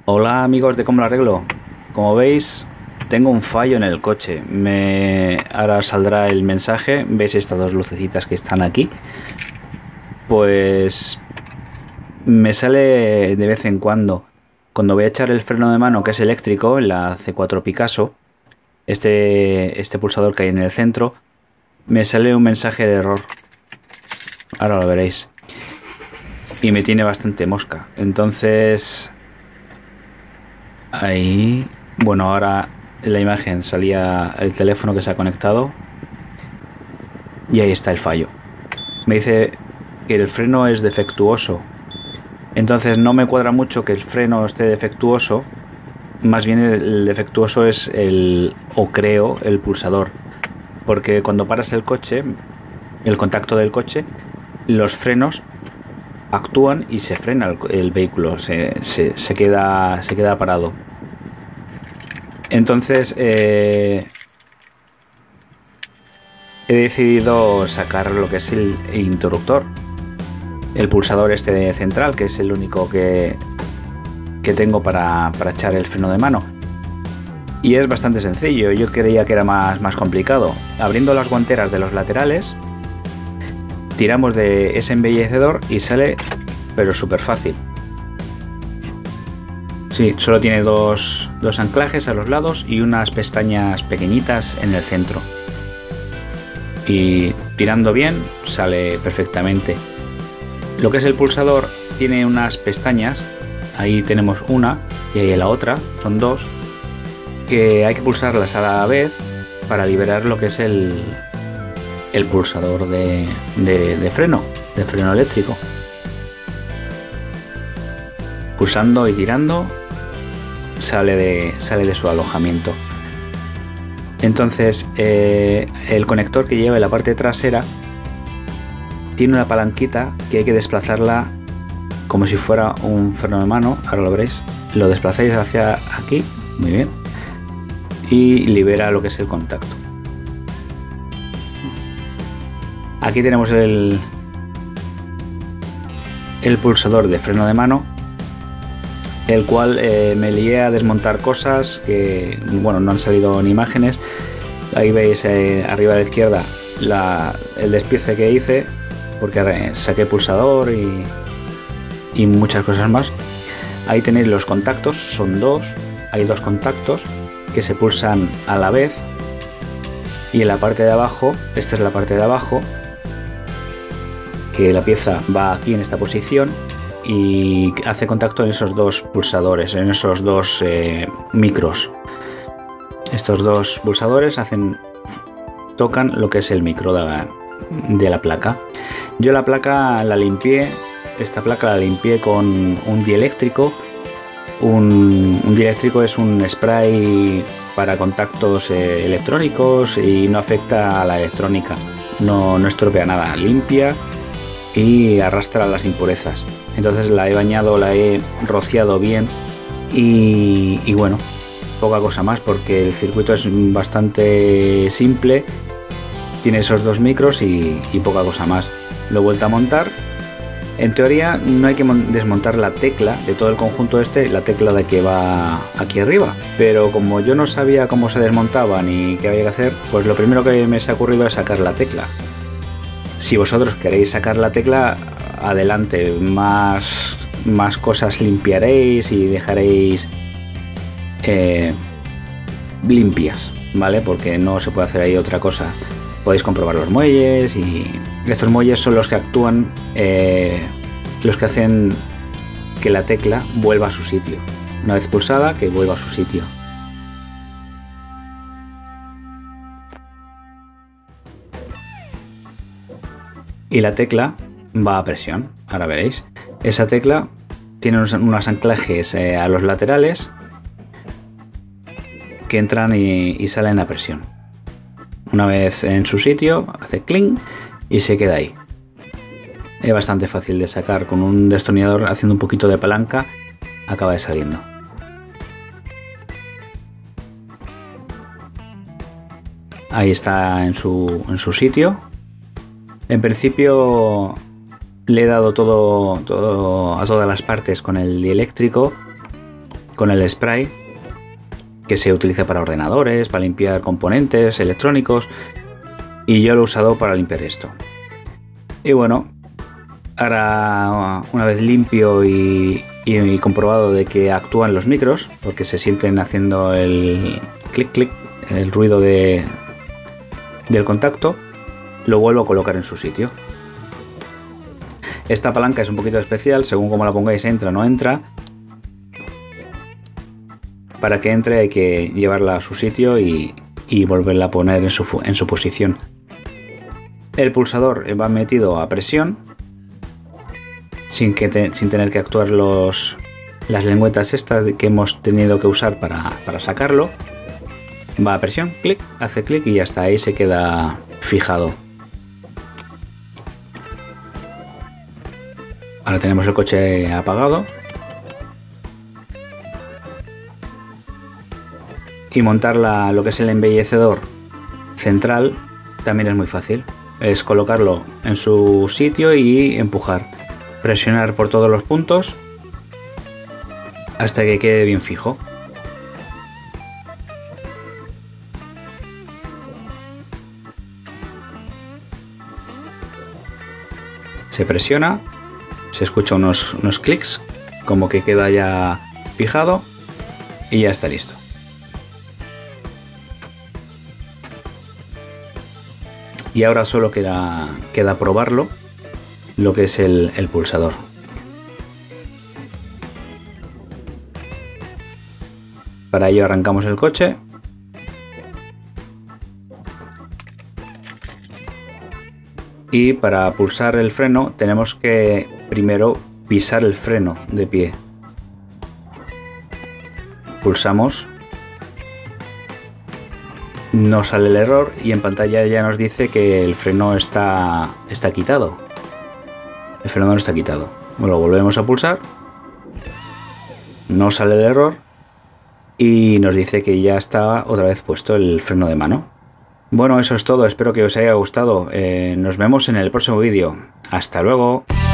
Hola amigos de Cómo lo arreglo. Como veis, tengo un fallo en el coche. Ahora saldrá el mensaje. ¿Veis estas dos lucecitas que están aquí? Pues me sale de vez en cuando. Cuando voy a echar el freno de mano, que es eléctrico, en la C4 Picasso, este pulsador que hay en el centro, me sale un mensaje de error. Ahora lo veréis. Y me tiene bastante mosca. Entonces... ahí, bueno, ahora en la imagen salía el teléfono que se ha conectado y ahí está el fallo. Me dice que el freno es defectuoso, entonces no me cuadra mucho que el freno esté defectuoso. Más bien el defectuoso es el pulsador, porque cuando paras el coche, el contacto del coche, los frenos actúan y se frena el vehículo, se queda parado. Entonces he decidido sacar lo que es el interruptor, el pulsador este central, que es el único que tengo para echar el freno de mano. Y es bastante sencillo. Yo creía que era más complicado. Abriendo las guanteras de los laterales, tiramos de ese embellecedor y sale, pero súper fácil. Sí, solo tiene dos anclajes a los lados y unas pestañas pequeñitas en el centro. Y tirando bien sale perfectamente. Lo que es el pulsador tiene unas pestañas. Ahí tenemos una y ahí la otra, son dos, que hay que pulsarlas a la vez para liberar lo que es el pulsador de freno eléctrico. Pulsando y tirando sale de su alojamiento. Entonces el conector que lleva en la parte trasera tiene una palanquita que hay que desplazarla como si fuera un freno de mano. Ahora lo veréis. Lo desplazáis hacia aquí, muy bien, y libera lo que es el contacto. Aquí tenemos el pulsador de freno de mano, el cual me lié a desmontar cosas que, bueno, no han salido en imágenes. Ahí veis arriba a la izquierda el despiece que hice, porque saqué pulsador y muchas cosas más. Ahí tenéis los contactos, son dos, hay dos contactos que se pulsan a la vez, y en la parte de abajo, esta es la parte de abajo, que la pieza va aquí en esta posición y hace contacto en esos dos pulsadores, en esos dos micros. Estos dos pulsadores tocan lo que es el micro de la placa. Yo la placa la limpié, esta placa la limpié con un dieléctrico. Un dieléctrico es un spray para contactos electrónicos y no afecta a la electrónica, no estropea nada, limpia y arrastra las impurezas. Entonces la he bañado, la he rociado bien y bueno, poca cosa más, porque el circuito es bastante simple, tiene esos dos micros y poca cosa más. Lo he vuelto a montar. En teoría no hay que desmontar la tecla de todo el conjunto la tecla de que va aquí arriba, pero como yo no sabía cómo se desmontaba ni qué había que hacer, pues lo primero que me se ha ocurrido es sacar la tecla. Si vosotros queréis sacar la tecla, adelante, más cosas limpiaréis y dejaréis limpias, ¿vale? Porque no se puede hacer ahí otra cosa. Podéis comprobar los muelles, y estos muelles son los que actúan, los que hacen que la tecla vuelva a su sitio. Una vez pulsada, que vuelva a su sitio. Y la tecla va a presión, ahora veréis. Esa tecla tiene unos anclajes a los laterales que entran y salen a presión. Una vez en su sitio, hace clink y se queda ahí. Es bastante fácil de sacar, con un destornillador haciendo un poquito de palanca, acaba de saliendo. Ahí está en su sitio. En principio le he dado todo a todas las partes con el dieléctrico, con el spray que se utiliza para ordenadores, para limpiar componentes electrónicos, y yo lo he usado para limpiar esto. Y bueno, ahora una vez limpio y comprobado de que actúan los micros, porque se sienten haciendo el clic clic, el ruido del contacto, lo vuelvo a colocar en su sitio. Esta palanca es un poquito especial, según como la pongáis entra o no entra. Para que entre hay que llevarla a su sitio y volverla a poner en su posición. El pulsador va metido a presión, sin tener que actuar las lengüetas estas que hemos tenido que usar para sacarlo. Va a presión, clic, hace clic y ya está, ahí se queda fijado. Ahora tenemos el coche apagado. Y montar lo que es el embellecedor central también es muy fácil. Es colocarlo en su sitio y empujar. Presionar por todos los puntos hasta que quede bien fijo. Se presiona, se escucha unos clics, como que queda ya fijado y ya está listo. Y ahora solo queda probarlo, lo que es el pulsador. Para ello arrancamos el coche. Y para pulsar el freno tenemos que primero pisar el freno de pie. Pulsamos. No sale el error y en pantalla ya nos dice que el freno está quitado. El freno no está quitado. Lo volvemos a pulsar. No sale el error y nos dice que ya está otra vez puesto el freno de mano. Bueno, eso es todo. Espero que os haya gustado. Nos vemos en el próximo vídeo. Hasta luego.